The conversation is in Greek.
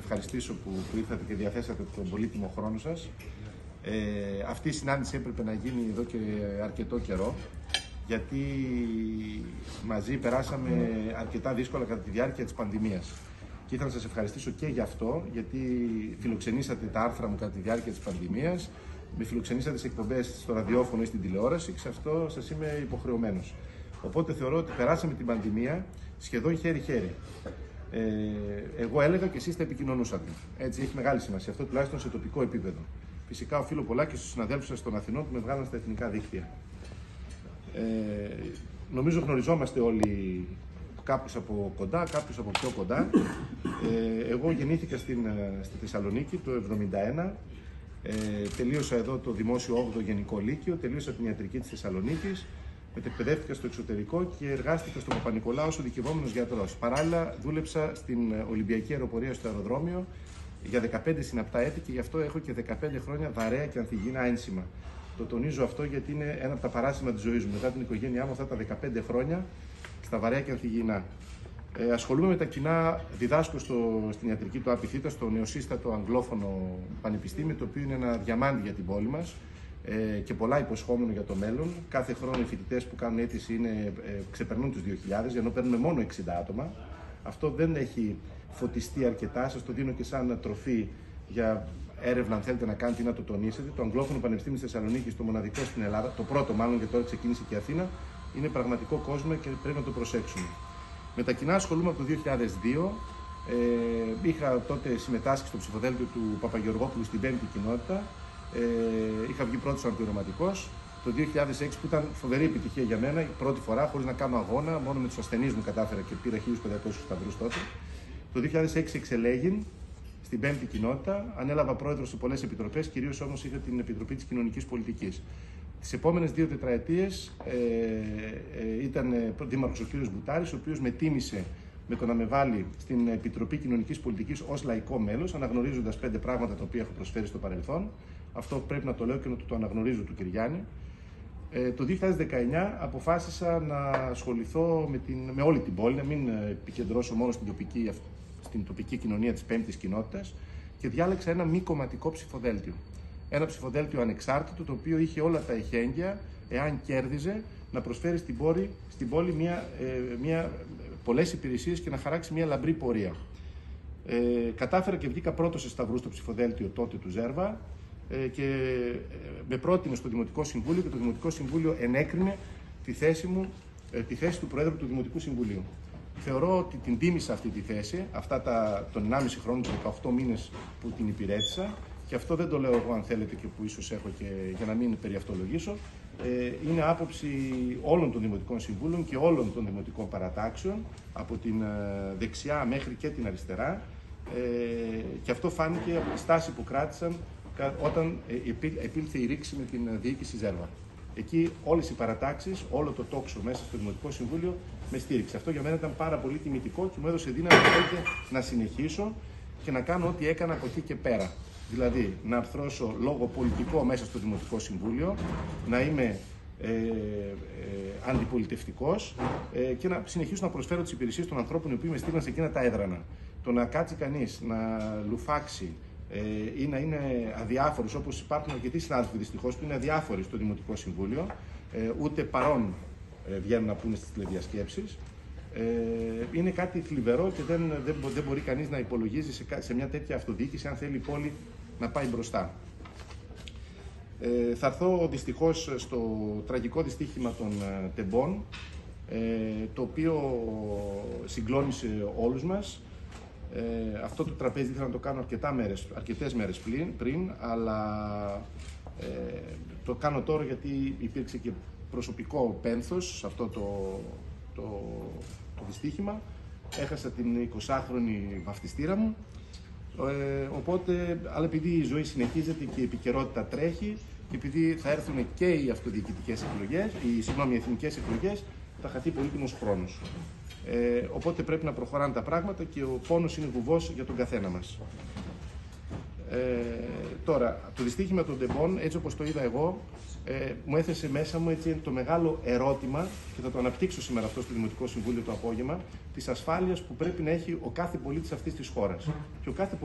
ευχαριστήσω που ήρθατε και διαθέσατε τον πολύτιμο χρόνο σας. Αυτή η συνάντηση έπρεπε να γίνει εδώ και αρκετό καιρό, γιατί μαζί περάσαμε αρκετά δύσκολα κατά τη διάρκεια της πανδημίας. Και ήθελα να σας ευχαριστήσω και γι' αυτό, γιατί φιλοξενήσατε τα άρθρα μου κατά τη διάρκεια της πανδημίας, με φιλοξενήσατε σε εκπομπές στο ραδιόφωνο ή στην τηλεόραση και σε αυτό σας είμαι υποχρεωμένος. Οπότε θεωρώ ότι περάσαμε την πανδημία σχεδόν χέρι-χέρι. Εγώ έλεγα και εσείς τα επικοινωνούσατε. Έτσι έχει μεγάλη σημασία αυτό, τουλάχιστον σε τοπικό επίπεδο. Φυσικά οφείλω πολλά και στους συναδέλφους σας των Αθηνών που με βγάλαν στα εθνικά δίκτυα. Νομίζω γνωριζόμαστε όλοι, κάποιους από κοντά, κάποιους από πιο κοντά. Εγώ γεννήθηκα στη Θεσσαλονίκη το 1971. Τελείωσα εδώ το Δημόσιο 8ο Γενικό Λύκειο, τελείωσα την ιατρική της Θεσσαλονίκης, μετεκπαιδεύτηκα στο εξωτερικό και εργάστηκα στο Παπα-Νικολάου ως ειδικευόμενος γιατρός. Παράλληλα, δούλεψα στην Ολυμπιακή Αεροπορία στο αεροδρόμιο για 15 συναπτά έτη και γι' αυτό έχω και 15 χρόνια βαρέα και ανθυγιεινά ένσημα. Το τονίζω αυτό γιατί είναι ένα από τα παράσημα της ζωής μου. Μετά την οικογένειά μου, αυτά τα 15 χρόνια στα βαρέα και ανθυγιεινά. Ασχολούμαι με τα κοινά, διδάσκω στην ιατρική του Απιθύτα, στο νεοσύστατο Αγγλόφωνο Πανεπιστήμιο, το οποίο είναι ένα διαμάντι για την πόλη μας και πολλά υποσχόμενο για το μέλλον. Κάθε χρόνο οι φοιτητές που κάνουν αίτηση ξεπερνούν τους 2.000, ενώ παίρνουμε μόνο 60 άτομα. Αυτό δεν έχει φωτιστεί αρκετά, σας το δίνω και σαν τροφή για έρευνα, αν θέλετε να κάνετε ή να το τονίσετε. Το Αγγλόφωνο Πανεπιστήμιο της Θεσσαλονίκης, το μοναδικό στην Ελλάδα, το πρώτο μάλλον, γιατί τώρα ξεκίνησε και η Αθήνα, είναι πραγματικό κόσμο και πρέπει να το προσέξουμε. Με τα κοινά ασχολούμαι από το 2002. Είχα τότε συμμετάσχει στο ψηφοδέλτιο του Παπαγεωργόπουλου στην 5η κοινότητα. Είχα βγει πρώτος αναπληρωματικός. Το 2006, που ήταν φοβερή επιτυχία για μένα, η πρώτη φορά, χωρίς να κάνω αγώνα, μόνο με τους ασθενείς μου κατάφερα και πήρα 1.500 σταυρούς τότε. Το 2006 εξελέγην στην 5η κοινότητα, ανέλαβα πρόεδρος σε πολλές επιτροπές, κυρίως όμως είχα την Επιτροπή της Κοινωνικής Πολιτικής. Τις επόμενες 2 τετραετίες ήταν δήμαρχος ο κ. Μπουτάρης, ο οποίος με τίμησε με το να με βάλει στην Επιτροπή Κοινωνικής Πολιτικής ως λαϊκό μέλος, αναγνωρίζοντας 5 πράγματα τα οποία έχω προσφέρει στο παρελθόν. Αυτό πρέπει να το λέω και να το αναγνωρίζω του κ. Γιάννη. Το 2019 αποφάσισα να ασχοληθώ με όλη την πόλη, να μην επικεντρώσω μόνο στην τοπική κοινωνία της 5ης κοινότητας και διάλεξα ένα μη κομματικό ψηφοδέλτιο. Ένα ψηφοδέλτιο ανεξάρτητο, το οποίο είχε όλα τα εχέγγυα, εάν κέρδιζε, να προσφέρει στην πόλη πολλές υπηρεσίες και να χαράξει μια λαμπρή πορεία. Κατάφερα και βγήκα πρώτος σε σταυρούς στο ψηφοδέλτιο τότε του Ζέρβα και με πρότεινε στο Δημοτικό Συμβούλιο και το Δημοτικό Συμβούλιο ενέκρινε τη θέση μου, τη θέση του Προέδρου του Δημοτικού Συμβουλίου. Θεωρώ ότι την τίμησα αυτή τη θέση, τον 1,5 χρόνο, τους 18 μήνες που την υπηρέτησα, και αυτό δεν το λέω εγώ, αν θέλετε, και που ίσως έχω και για να μην περιαυτολογήσω. Είναι άποψη όλων των Δημοτικών Συμβούλων και όλων των Δημοτικών Παρατάξεων, από την δεξιά μέχρι και την αριστερά, και αυτό φάνηκε από τη στάση που κράτησαν όταν επήλθε η ρήξη με την διοίκηση Ζέρβα. Εκεί όλες οι παρατάξεις, όλο το τόξο μέσα στο Δημοτικό Συμβούλιο με στήριξε. Αυτό για μένα ήταν πάρα πολύ τιμητικό και μου έδωσε δύναμη να συνεχίσω και να κάνω ό,τι έκανα από εκεί και πέρα. Δηλαδή, να αρθρώσω λόγο πολιτικό μέσα στο Δημοτικό Συμβούλιο, να είμαι αντιπολιτευτικός και να συνεχίσω να προσφέρω τις υπηρεσίες των ανθρώπων οι οποίοι με στείλαν σε εκείνα τα έδρανα. Το να κάτσει κανείς, να λουφάξει ή να είναι αδιάφορος, όπως υπάρχουν αρκετοί συνάδελφοι δυστυχώς που είναι αδιάφοροι στο Δημοτικό Συμβούλιο, ούτε παρόν βγαίνουν να πούνε στις τηλεδιασκέψεις, είναι κάτι θλιβερό και δεν μπορεί κανείς να υπολογίζει σε μια τέτοια αυτοδιοίκηση αν θέλει η πόλη να πάει μπροστά. Θα έρθω δυστυχώς στο τραγικό δυστύχημα των τεμπών, το οποίο συγκλώνησε όλους μας. Αυτό το τραπέζι ήθελα να το κάνω αρκετές μέρες πριν, αλλά το κάνω τώρα γιατί υπήρξε και προσωπικό πένθος σε αυτό το δυστύχημα. Έχασα την 20χρονη βαφτιστήρα μου, αλλά επειδή η ζωή συνεχίζεται και η επικαιρότητα τρέχει και επειδή θα έρθουν και οι εθνικές εκλογές, θα χαθεί πολύτιμος χρόνος. Οπότε πρέπει να προχωράνε τα πράγματα και ο πόνος είναι βουβός για τον καθένα μας. Τώρα, το δυστύχημα των τεμπών, έτσι όπως το είδα εγώ, μου έθεσε μέσα μου το μεγάλο ερώτημα, και θα το αναπτύξω σήμερα αυτό στο Δημοτικό Συμβούλιο το απόγευμα, της ασφάλειας που πρέπει να έχει ο κάθε πολίτης αυτής της χώρας. Και ο κάθε